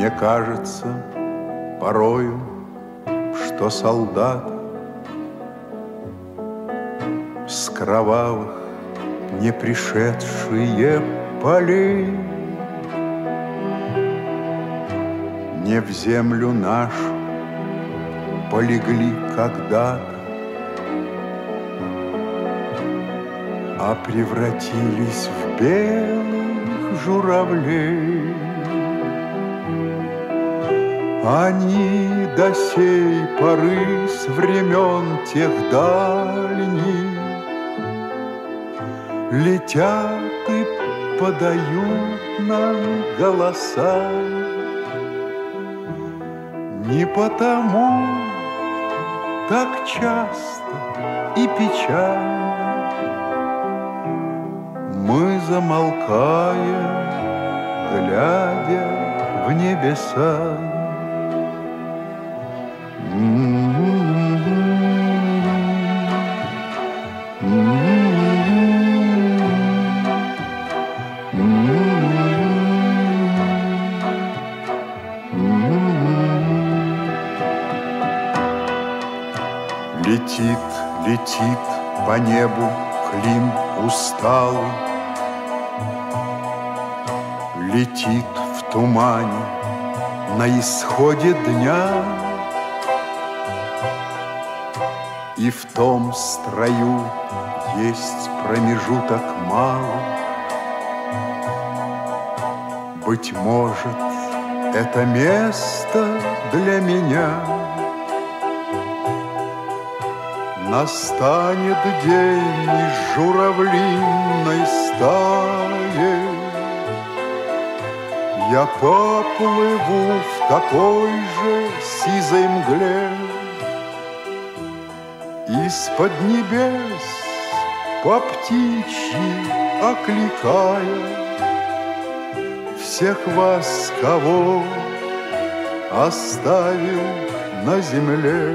Мне кажется порою, что солдат с кровавых не пришедшие полей не в землю нашу полегли когда-то, а превратились в белых журавлей. Они до сей поры с времен тех дальних летят и подают нам голоса. Не потому так часто и печально мы замолкаем, глядя в небеса. Летит, летит по небу Клим усталый, летит в тумане на исходе дня, и в том строю есть промежуток малый. Быть может, это место для меня. Настанет день из журавлиной стаи, я поплыву в такой же сизой мгле. Из-под небес по птичьи окликая всех вас, кого оставил на земле.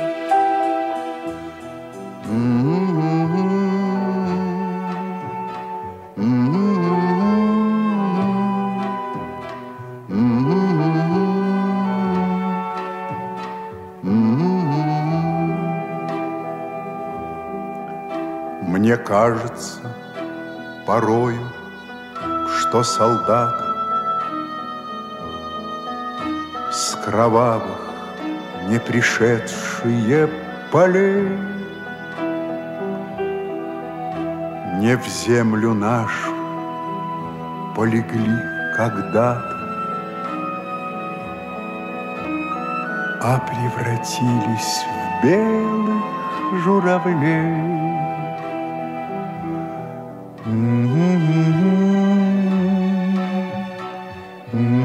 Мне кажется порою, что солдаты с кровавых не пришедшие полей не в землю нашу полегли когда-то, а превратились в белых журавлей. Mm-hmm.